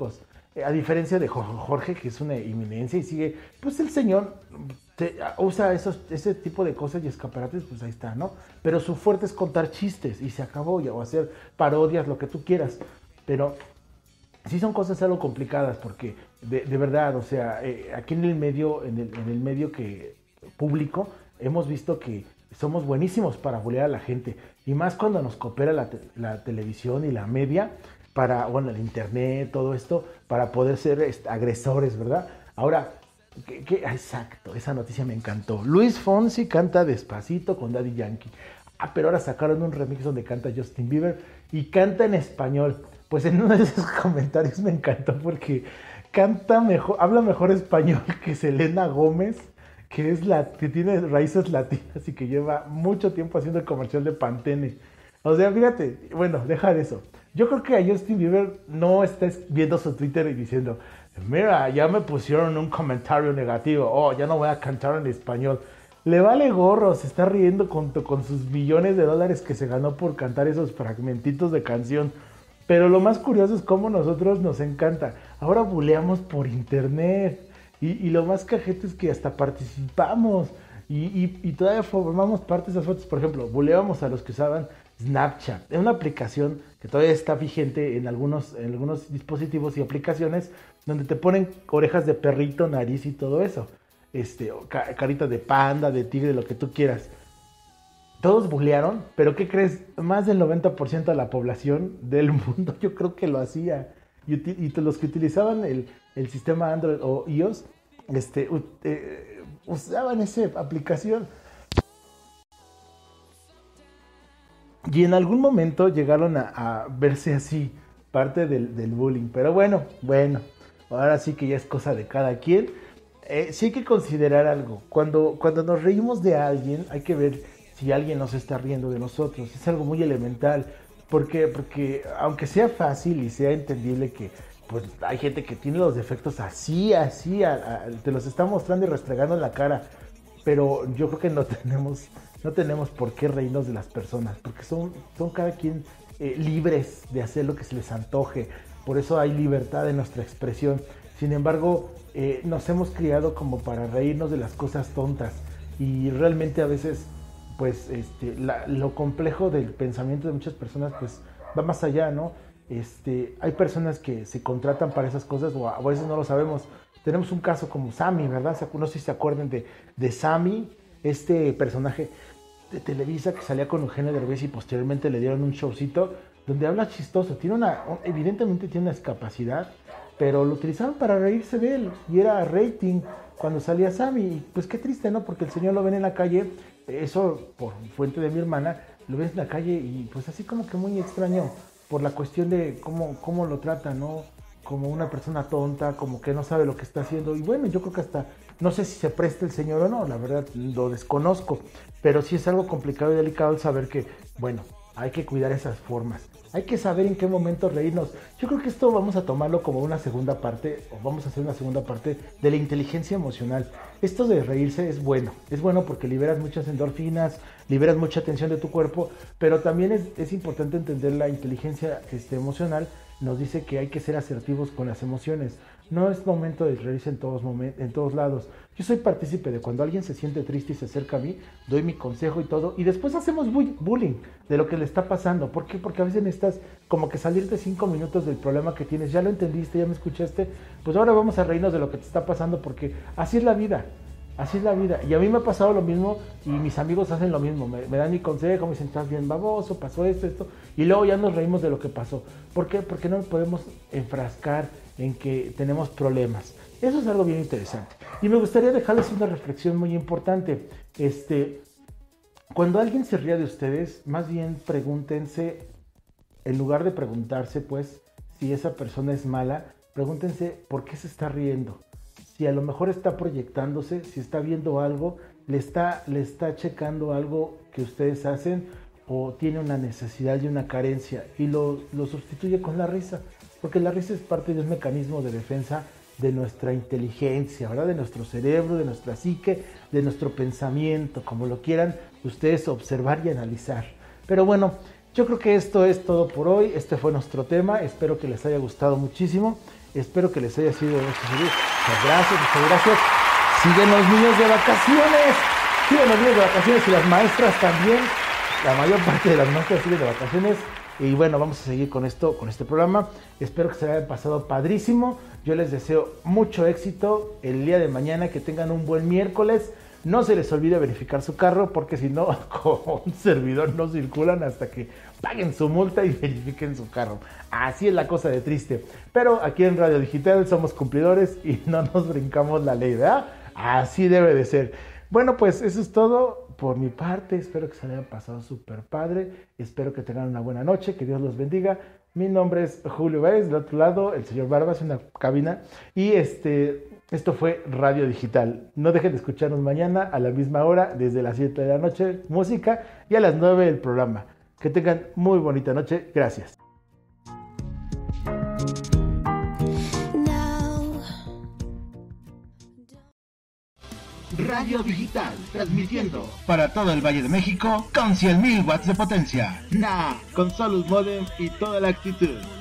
políticos. A diferencia de Jorge, que es una eminencia y sigue, pues el señor usa ese tipo de cosas y escaparates, pues ahí está, ¿no? Pero su fuerte es contar chistes y se acabó, o hacer parodias, lo que tú quieras. Pero sí son cosas algo complicadas porque de verdad, o sea, aquí en el medio, en el medio que público, hemos visto que somos buenísimos para bulear a la gente. Y más cuando nos coopera la televisión y la media para, bueno, el internet, todo esto, para poder ser agresores, ¿verdad? Ahora, exacto, esa noticia me encantó. Luis Fonsi canta Despacito con Daddy Yankee. Ah, pero ahora sacaron un remix donde canta Justin Bieber y canta en español. Pues en uno de esos comentarios me encantó porque canta mejor, habla mejor español que Selena Gómez, que tiene raíces latinas y que lleva mucho tiempo haciendo el comercial de Pantene. O sea, fíjate, bueno, deja de eso. Yo creo que a Justin Bieber no está viendo su Twitter y diciendo, mira, ya me pusieron un comentario negativo, oh, ya no voy a cantar en español. Le vale gorro, se está riendo con sus millones de dólares que se ganó por cantar esos fragmentitos de canción. Pero lo más curioso es cómo nosotros nos encanta. Ahora buleamos por internet. Y lo más cajete es que hasta participamos. Y todavía formamos parte de esas fotos. Por ejemplo, buleábamos a los que usaban Snapchat. Es una aplicación que todavía está vigente en algunos dispositivos y aplicaciones donde te ponen orejas de perrito, nariz y todo eso. Carita de panda, de tigre, lo que tú quieras. Todos bulearon, pero ¿qué crees? Más del 90% de la población del mundo yo creo que lo hacía. Y los que utilizaban el sistema Android o iOS, usaban esa aplicación. Y en algún momento llegaron a verse así, parte del bullying. Pero bueno, ahora sí que ya es cosa de cada quien. Sí hay que considerar algo. Cuando nos reímos de alguien, hay que ver si alguien nos está riendo de nosotros. Es algo muy elemental. ¿Por qué? Porque aunque sea fácil y sea entendible que pues hay gente que tiene los defectos así, te los está mostrando y restregando en la cara, pero yo creo que no tenemos por qué reírnos de las personas, porque son cada quien libres de hacer lo que se les antoje. Por eso hay libertad en nuestra expresión. Sin embargo, nos hemos criado como para reírnos de las cosas tontas y realmente a veces pues lo complejo del pensamiento de muchas personas pues va más allá, ¿no? Hay personas que se contratan para esas cosas o a veces no lo sabemos. Tenemos un caso como Sammy, ¿verdad? No sé si se acuerdan de Sammy, este personaje de Televisa que salía con Eugenio Derbez y posteriormente le dieron un showcito donde habla chistoso. Evidentemente tiene una discapacidad, pero lo utilizaban para reírse de él y era rating cuando salía Sammy. Y pues qué triste, ¿no? Porque el señor lo ven en la calle, eso por fuente de mi hermana, lo ves en la calle y pues así como que muy extraño por la cuestión de cómo lo trata, ¿no? Como una persona tonta, como que no sabe lo que está haciendo. Y bueno, yo creo que hasta, no sé si se presta el señor o no, la verdad lo desconozco, pero sí es algo complicado y delicado el saber que, bueno, hay que cuidar esas formas. Hay que saber en qué momento reírnos. Yo creo que esto vamos a tomarlo como una segunda parte, o vamos a hacer una segunda parte de la inteligencia emocional. Esto de reírse es bueno porque liberas muchas endorfinas, liberas mucha tensión de tu cuerpo, pero también es importante entender la inteligencia emocional. Nos dice que hay que ser asertivos con las emociones. No es momento de reírse en todos lados. Yo soy partícipe de cuando alguien se siente triste y se acerca a mí, doy mi consejo y todo, y después hacemos bullying de lo que le está pasando. ¿Por qué? Porque a veces necesitas como que salirte 5 minutos del problema que tienes. Ya lo entendiste, ya me escuchaste, pues ahora vamos a reírnos de lo que te está pasando porque así es la vida. Así es la vida. Y a mí me ha pasado lo mismo y mis amigos hacen lo mismo. Me dan mi consejo, me dicen, estás bien baboso, pasó esto. Y luego ya nos reímos de lo que pasó. ¿Por qué? Porque no nos podemos enfrascar en que tenemos problemas. Eso es algo bien interesante. Y me gustaría dejarles una reflexión muy importante. Cuando alguien se ría de ustedes, más bien pregúntense, en lugar de preguntarse, pues, si esa persona es mala, pregúntense por qué se está riendo. Si a lo mejor está proyectándose, si está viendo algo, le está checando algo que ustedes hacen o tiene una necesidad y una carencia y lo sustituye con la risa, porque la risa es parte de un mecanismo de defensa de nuestra inteligencia, ¿verdad? De nuestro cerebro, de nuestra psique, de nuestro pensamiento, como lo quieran ustedes observar y analizar. Pero bueno, yo creo que esto es todo por hoy. Este fue nuestro tema. Espero que les haya gustado muchísimo. Espero que les haya sido de mucho servicio. Muchas gracias. Siguen los niños de vacaciones. Siguen los niños de vacaciones y las maestras también. La mayor parte de las maestras siguen de vacaciones. Y bueno, vamos a seguir con este programa. Espero que se hayan pasado padrísimo. Yo les deseo mucho éxito el día de mañana, que tengan un buen miércoles. No se les olvide verificar su carro, porque si no, con un servidor no circulan hasta que paguen su multa y verifiquen su carro. Así es la cosa de triste. Pero aquí en Radio Digital somos cumplidores y no nos brincamos la ley, ¿verdad? Así debe de ser. Bueno, pues eso es todo por mi parte. Espero que se hayan pasado súper padre. Espero que tengan una buena noche. Que Dios los bendiga. Mi nombre es Julio Báez. Del otro lado, el señor Barbas en la cabina. Y esto fue Radio Digital. No dejen de escucharnos mañana a la misma hora, desde las 7 de la noche, música, y a las 9 el programa. Que tengan muy bonita noche. Gracias. Radio Digital, transmitiendo para todo el Valle de México con 100.000 watts de potencia. Con Solus Modem y toda la actitud.